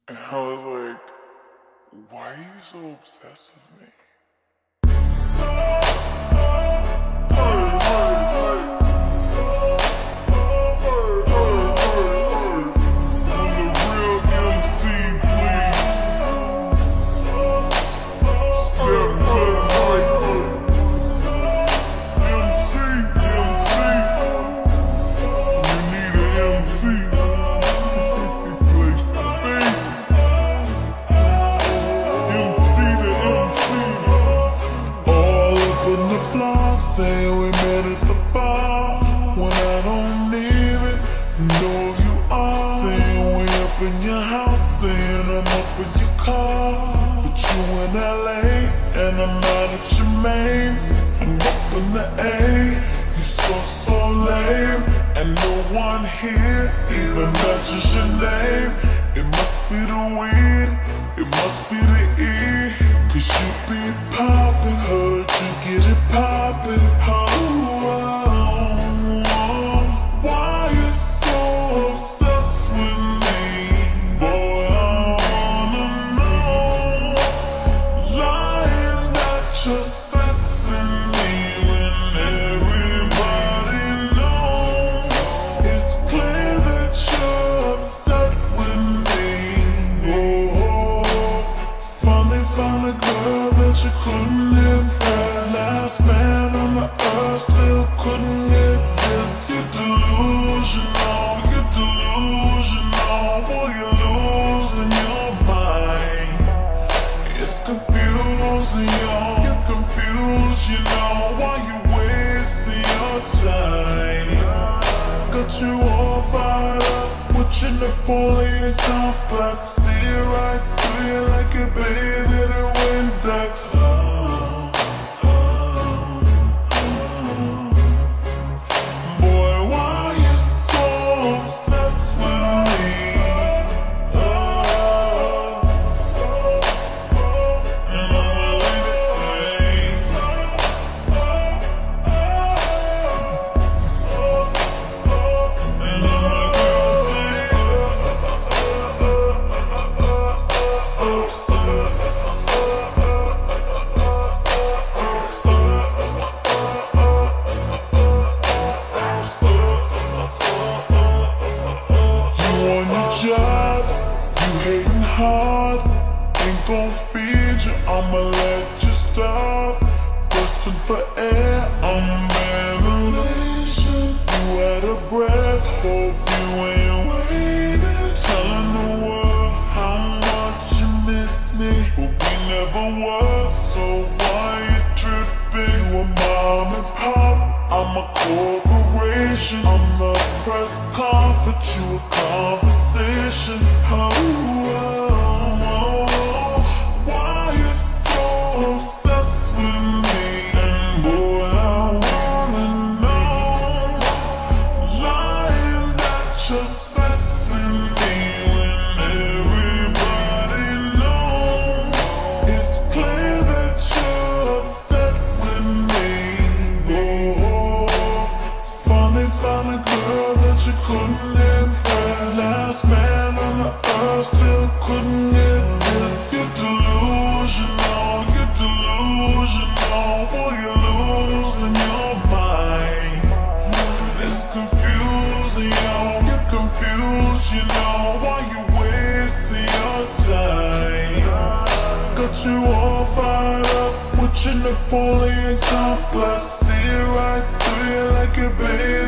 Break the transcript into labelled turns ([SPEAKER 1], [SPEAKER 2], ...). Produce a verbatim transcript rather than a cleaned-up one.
[SPEAKER 1] And I was like, why are you so obsessed with me? So, oh, hey, hey, hey.
[SPEAKER 2] Saying we met at the bar when I don't even know you are. Saying we up in your house, saying I'm up in your car. But you in L A and I'm out at your mains. I'm up in the A, you so so lame, and no one here even matches your name. It must be the weed, it must be the E, 'cause you be poppin', heard you get it poppin'. Oh, oh, oh, why you so obsessed with me? Boy, I wanna know. Lying that you're sexing me when everybody knows. It's clear that you're upset with me. Oh, finally found a girl that you couldn't impress. Last man on the earth still couldn't get this. You're delusional, you're delusional. Boy, you're losing your mind. It's confusing, yo. You're confused, you know. Why you wasting your time? Got you all fired up with your Napoleon complex. See it right through you like a baby that went ducks. Hard, ain't gon' feed you, I'ma let you stop. Bustin' for air, I'm ventilation. You out of breath, hope you ain't waiting. Telling the world how much you miss me, but we never were, so why you tripping? You a mom and pop, I'm a corporation. I'm the press conference, you a conversation. How still couldn't get this. You're delusional, you're delusional. Boy, you're losing your mind. It's confusing, yo. You're confused, you know. Why you wasting your time? Got you all fired up with your Napoleon complex. See it right through you like a baby.